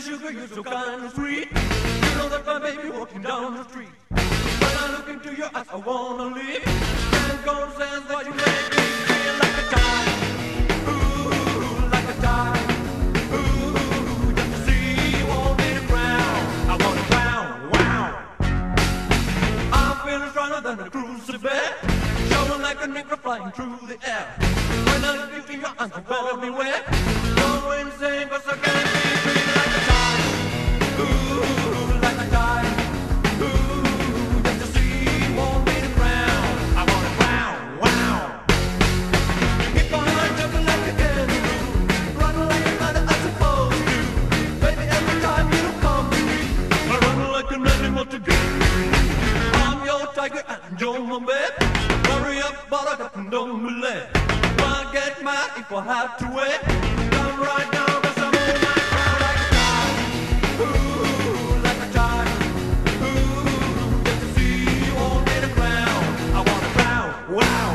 sugar, you're so kind and sweet. You know that my baby walking down the street. When I look into your eyes, I wanna leave. Can't go sense what you make me feel like a child. Ooh, like a child. Ooh, just to see you on me the ground. I wanna drown, wow. I'm feeling stronger than a crucifix. Showing like a nigga flying through the air. When I look into your eyes, you better beware. Go insane, but I can't be treated like a child. Ooh, like a child. Ooh, just to see you on me the ground. I wanna drown, wow. You keep on jumping like a kangaroo, running like a mother I'm supposed to. Baby, every time you come to me, I run like an animal to do. I'm your tiger and you're my babe. Hurry up, but I don't believe. I'll get mad if I have to wait. Come right now, 'cause I'm on my ground like a child. Ooh, like a child. Ooh, just to see you on me the ground. I wanna drown, wow.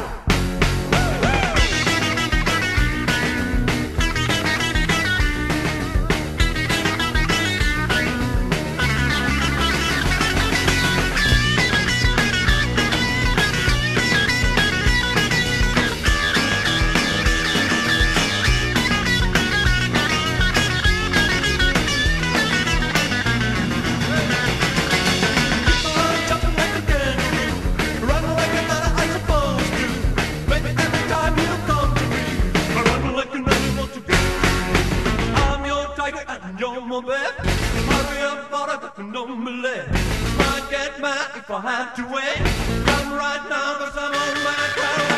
You're my babe. Hurry up, but I don't believe. Might get mad if I have to wait. Come right now, 'cause I'm on my ground.